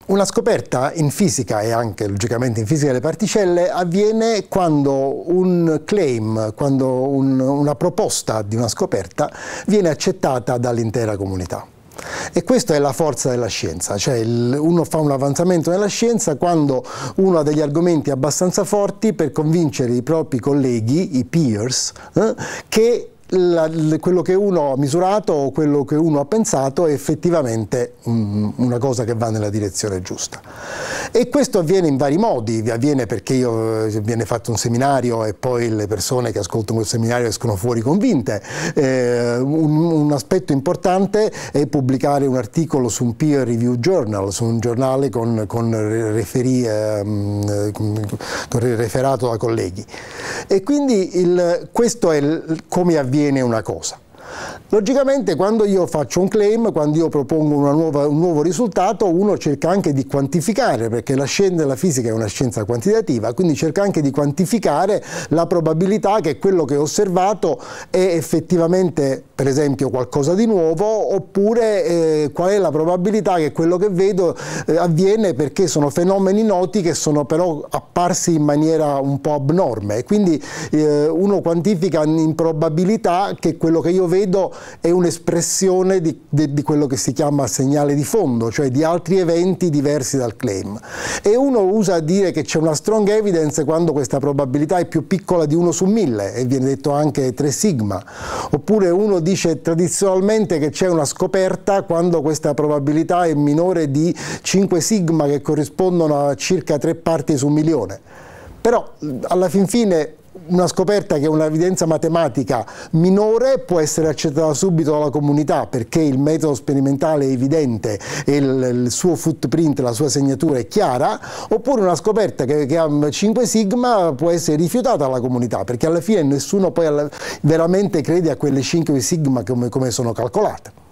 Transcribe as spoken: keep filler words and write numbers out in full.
Una scoperta in fisica e anche logicamente in fisica delle particelle avviene quando un claim, quando un, una proposta di una scoperta viene accettata dall'intera comunità. E questa è la forza della scienza, cioè il, uno fa un avanzamento nella scienza quando uno ha degli argomenti abbastanza forti per convincere i propri colleghi, i peers, eh, che La, quello che uno ha misurato o quello che uno ha pensato è effettivamente um, una cosa che va nella direzione giusta. E questo avviene in vari modi, avviene perché io, viene fatto un seminario e poi le persone che ascoltano quel seminario escono fuori convinte. Eh, un, un aspetto importante è pubblicare un articolo su un peer review journal, su un giornale con, con, referi, eh, con, con referato da colleghi. E quindi il, questo è il, come avviene una cosa. Logicamente quando io faccio un claim, quando io propongo una nuova, un nuovo risultato, uno cerca anche di quantificare, perché la scienza della fisica è una scienza quantitativa, quindi cerca anche di quantificare la probabilità che quello che ho osservato è effettivamente, per esempio, qualcosa di nuovo, oppure eh, qual è la probabilità che quello che vedo eh, avviene perché sono fenomeni noti che sono però apparsi in maniera un po' abnorme, e quindi eh, uno quantifica in probabilità che quello che io vedo è un'espressione di, di, di quello che si chiama segnale di fondo, cioè di altri eventi diversi dal claim. E uno usa a dire che c'è una strong evidence quando questa probabilità è più piccola di uno su mille, e viene detto anche tre sigma. Oppure uno dice tradizionalmente che c'è una scoperta quando questa probabilità è minore di cinque sigma, che corrispondono a circa tre parti su un milione. Però alla fin fine una scoperta che è un'evidenza matematica minore può essere accettata subito dalla comunità perché il metodo sperimentale è evidente e il, il suo footprint, la sua segnatura è chiara, oppure una scoperta che, che ha cinque sigma può essere rifiutata dalla comunità perché alla fine nessuno poi alla, veramente crede a quelle cinque sigma come, come sono calcolate.